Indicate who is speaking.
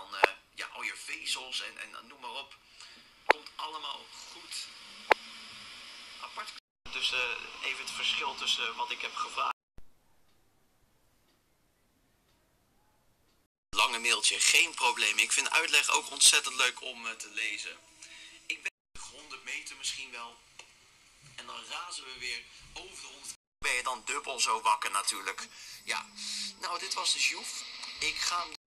Speaker 1: dan ja, al je vezels en noem maar op. Komt allemaal goed. Apart. Dus even het verschil tussen wat ik heb gevraagd. Lange mailtje, geen probleem. Ik vind uitleg ook ontzettend leuk om te lezen. Ik ben 100 meter misschien wel. En dan razen we weer over de 100. Ben je dan dubbel zo wakker natuurlijk. Ja, nou dit was de Joef. Ik ga hem